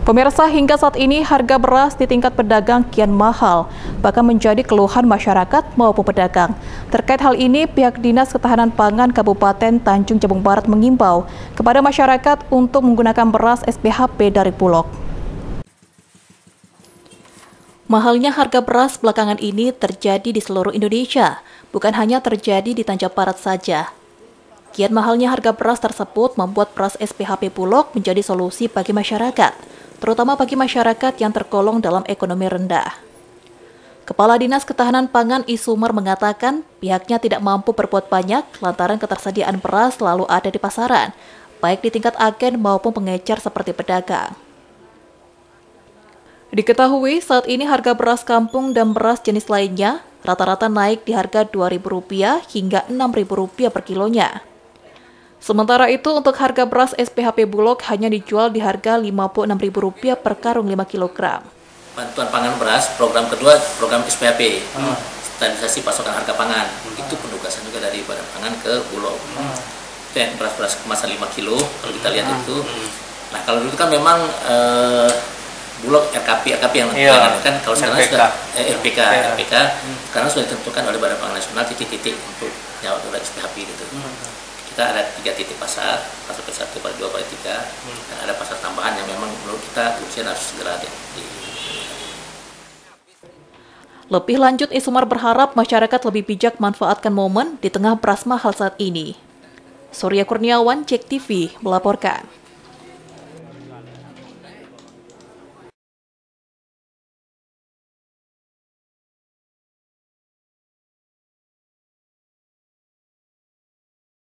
Pemirsa, hingga saat ini harga beras di tingkat pedagang kian mahal, bahkan menjadi keluhan masyarakat maupun pedagang. Terkait hal ini, pihak Dinas Ketahanan Pangan Kabupaten Tanjung Jabung Barat mengimbau kepada masyarakat untuk menggunakan beras SPHP dari Bulog. Mahalnya harga beras belakangan ini terjadi di seluruh Indonesia, bukan hanya terjadi di Tanjung Barat saja. Kian mahalnya harga beras tersebut membuat beras SPHP Bulog menjadi solusi bagi masyarakat, terutama bagi masyarakat yang tergolong dalam ekonomi rendah. Kepala Dinas Ketahanan Pangan Isumar mengatakan pihaknya tidak mampu berbuat banyak lantaran ketersediaan beras selalu ada di pasaran, baik di tingkat agen maupun pengecer seperti pedagang. Diketahui saat ini harga beras kampung dan beras jenis lainnya rata-rata naik di harga Rp2.000 hingga Rp6.000 per kilonya. Sementara itu, untuk harga beras SPHP Bulog hanya dijual di harga Rp56.000 per karung 5 kg. Bantuan pangan beras, program kedua, program SPHP, stabilisasi pasokan harga pangan. Itu penugasan juga dari Badan Pangan ke Bulog. Dan beras-beras kemasan 5 kilo, kalau kita lihat itu. Nah, kalau dulu kan memang Bulog RKP yang kan, kalau sekarang sudah RPK, sekarang sudah ditentukan oleh Badan Pangan Nasional titik-titik untuk nyawa SPHP gitu. Kita ada 3 titik pasar ke-1, pada 2, pada 3, dan ada pasar tambahan yang memang menurut kita urusan harus segera Lebih lanjut, Isumar berharap masyarakat lebih bijak manfaatkan momen di tengah beras mahal saat ini. Surya Kurniawan, JEK TV, melaporkan.